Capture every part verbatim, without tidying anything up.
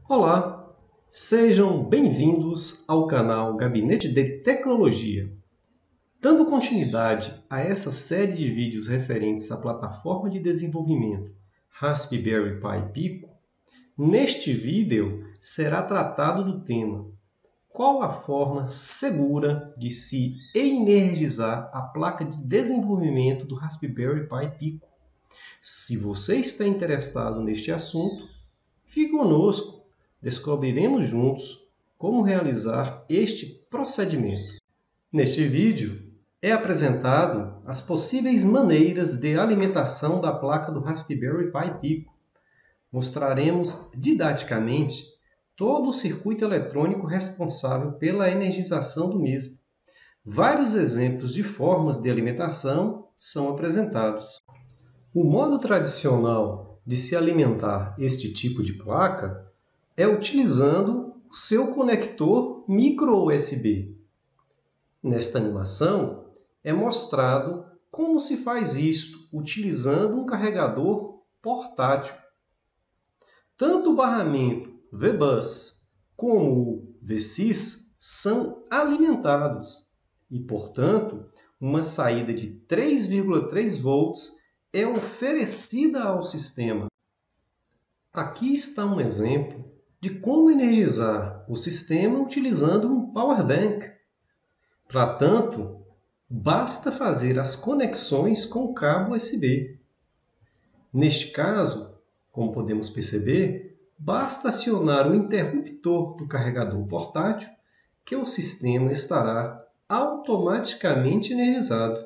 Olá, sejam bem-vindos ao canal Gabinete de Tecnologia. Dando continuidade a essa série de vídeos referentes à plataforma de desenvolvimento Raspberry Pi Pico, neste vídeo será tratado do tema: qual a forma segura de se energizar a placa de desenvolvimento do Raspberry Pi Pico? Se você está interessado neste assunto, fique conosco. Descobriremos juntos como realizar este procedimento. Neste vídeo, é apresentado as possíveis maneiras de alimentação da placa do Raspberry Pi Pico. Mostraremos didaticamente todo o circuito eletrônico responsável pela energização do mesmo. Vários exemplos de formas de alimentação são apresentados. O modo tradicional de se alimentar este tipo de placa é utilizando o seu conector micro U S B. Nesta animação, é mostrado como se faz isto utilizando um carregador portátil. Tanto o barramento V bus como o V C I S são alimentados e, portanto, uma saída de três vírgula três volts é oferecida ao sistema. Aqui está um exemplo de como energizar o sistema utilizando um power bank. Para tanto, basta fazer as conexões com o cabo U S B. Neste caso, como podemos perceber, basta acionar o interruptor do carregador portátil que o sistema estará automaticamente energizado.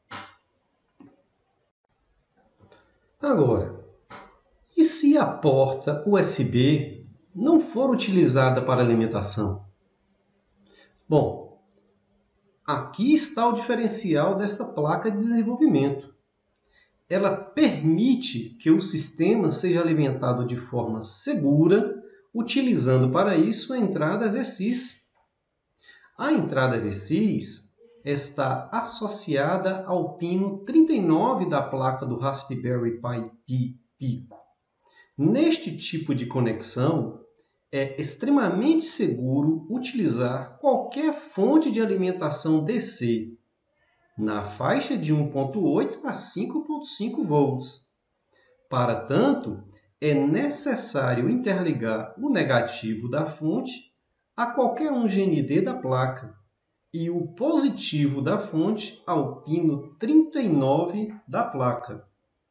Agora, e se a porta U S B não for utilizada para alimentação? Bom, aqui está o diferencial dessa placa de desenvolvimento. Ela permite que o sistema seja alimentado de forma segura, utilizando para isso a entrada V C I S. A entrada V C I S está associada ao pino trinta e nove da placa do Raspberry Pi Pico. Neste tipo de conexão, é extremamente seguro utilizar qualquer fonte de alimentação D C na faixa de um vírgula oito a cinco vírgula cinco volts. Para tanto, é necessário interligar o negativo da fonte a qualquer um G N D da placa e o positivo da fonte ao pino trinta e nove da placa.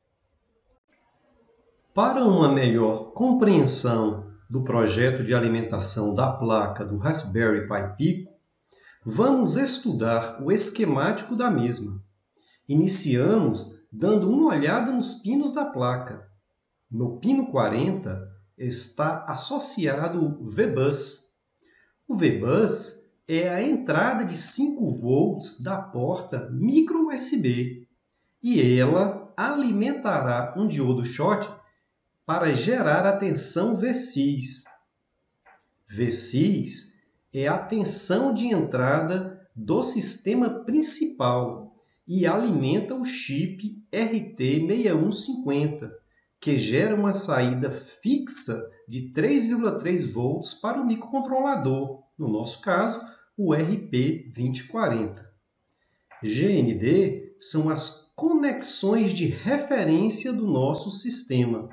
Para uma melhor compreensão do projeto de alimentação da placa do Raspberry Pi Pico, vamos estudar o esquemático da mesma. Iniciamos dando uma olhada nos pinos da placa. No pino quarenta está associado o V bus. O V bus é a entrada de cinco volts da porta micro U S B e ela alimentará um diodo short para gerar a tensão V C I S. V C I S é a tensão de entrada do sistema principal e alimenta o chip R T seis um cinco zero, que gera uma saída fixa de três vírgula três volts para o microcontrolador, no nosso caso, o R P vinte quarenta. G N D são as conexões de referência do nosso sistema.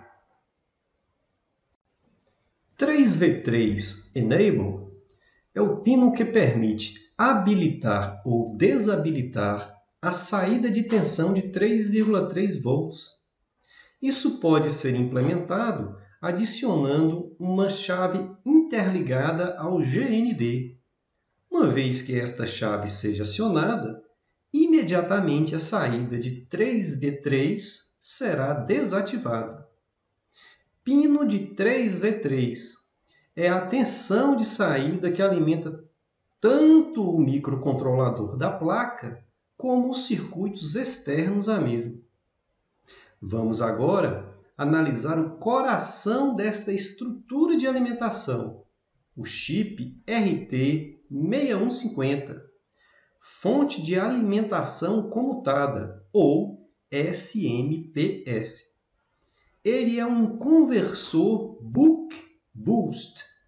três V três Enable é o pino que permite habilitar ou desabilitar a saída de tensão de três vírgula três volts. Isso pode ser implementado adicionando uma chave interligada ao G N D. Uma vez que esta chave seja acionada, imediatamente a saída de três V três será desativada. Pino de três V três é a tensão de saída que alimenta tanto o microcontrolador da placa como os circuitos externos à mesma. Vamos agora analisar o coração desta estrutura de alimentação, o chip R T seis um cinco zero, fonte de alimentação comutada, ou S M P S. Ele é um conversor buck-boost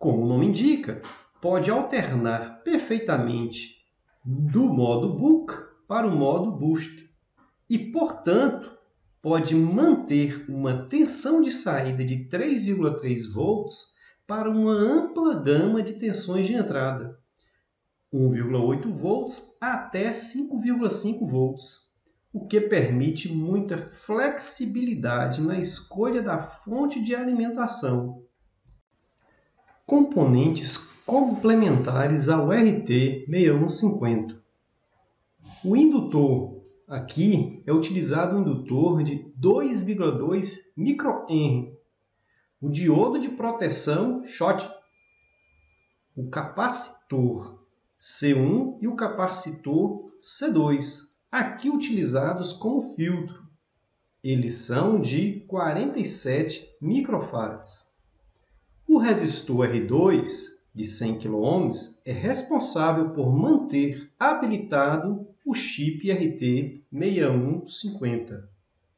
Como o nome indica, pode alternar perfeitamente do modo Book para o modo Boost e, portanto, pode manter uma tensão de saída de três vírgula três volts para uma ampla gama de tensões de entrada, um vírgula oito volts até cinco vírgula cinco volts, o que permite muita flexibilidade na escolha da fonte de alimentação. Componentes complementares ao R T seis um cinquenta. O indutor aqui é utilizado um indutor de dois vírgula dois microhenry, o diodo de proteção Schottky, o capacitor C um e o capacitor C dois, aqui utilizados como filtro. Eles são de quarenta e sete microfarads. O resistor R dois, de cem quiloohms, é responsável por manter habilitado o chip R T seis um cinquenta.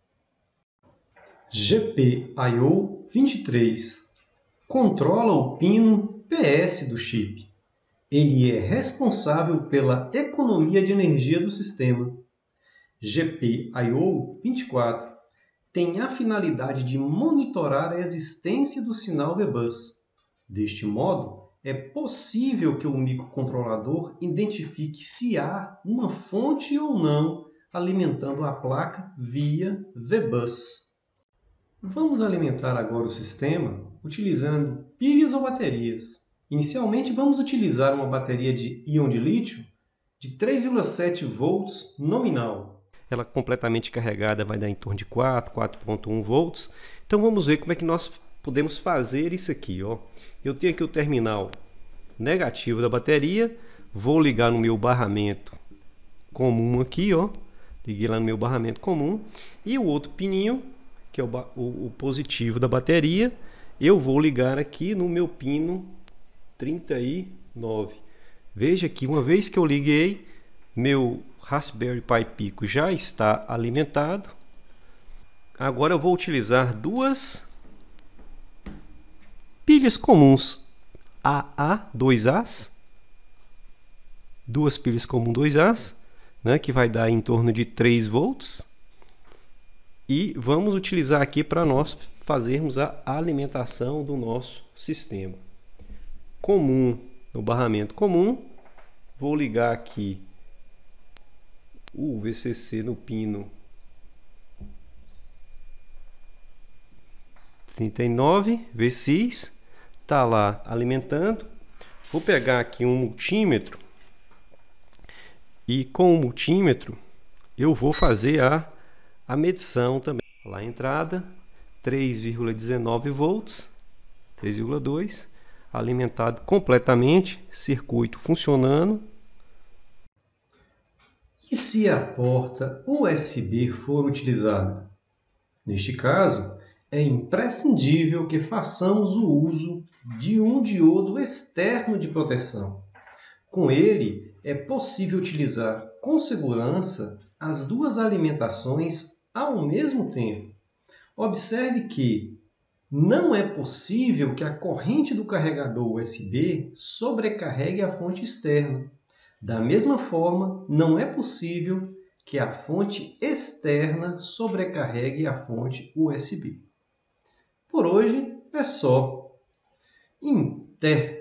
G P I O vinte e três controla o pino P S do chip. Ele é responsável pela economia de energia do sistema. G P I O vinte e quatro tem a finalidade de monitorar a existência do sinal V bus. Deste modo, é possível que o microcontrolador identifique se há uma fonte ou não alimentando a placa via V bus. Vamos alimentar agora o sistema utilizando pilhas ou baterias. Inicialmente, vamos utilizar uma bateria de íon de lítio de três vírgula sete volts nominal. Ela completamente carregada vai dar em torno de quatro, quatro vírgula um volts. Então vamos ver como é que nós podemos fazer isso aqui, ó. Eu tenho aqui o terminal negativo da bateria, vou ligar no meu barramento comum aqui, ó. Liguei lá no meu barramento comum. E o outro pininho, que é o, o, o positivo da bateria, eu vou ligar aqui no meu pino trinta e nove. Veja que uma vez que eu liguei, meu Raspberry Pi Pico já está alimentado. Agora eu vou utilizar duas pilhas comuns A A, dois As, duas pilhas comuns dois As, né, que vai dar em torno de três volts. E vamos utilizar aqui para nós fazermos a alimentação do nosso sistema. Comum, no barramento comum, vou ligar aqui o V C C no pino trinta e nove, V seis, tá lá alimentando. Vou pegar aqui um multímetro e com o multímetro eu vou fazer a, a medição também. Lá a entrada, três vírgula dezenove volts, três vírgula dois, alimentado completamente, circuito funcionando. E se a porta U S B for utilizada? Neste caso, é imprescindível que façamos o uso de um diodo externo de proteção. Com ele, é possível utilizar com segurança as duas alimentações ao mesmo tempo. Observe que não é possível que a corrente do carregador U S B sobrecarregue a fonte externa. Da mesma forma, não é possível que a fonte externa sobrecarregue a fonte U S B. Por hoje é só. Em té!